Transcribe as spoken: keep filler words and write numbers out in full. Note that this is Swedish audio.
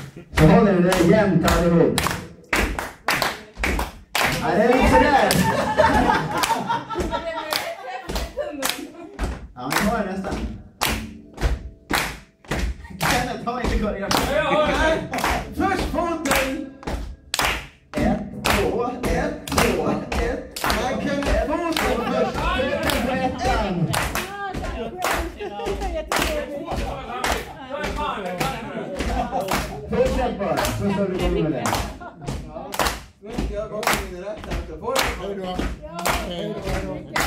Så håller ni det jämnt allihop. Ja, det är inte sådär. Ja, men var det nästan. Kenneth har inte gått igen. Först foten. Ett, två, ett, två, ett. Man kan foten först. Foten på ettan. Fortsätt bara, så ska du gå med det. Nu ska jag gå in i rätt här. Hej då. Hej då.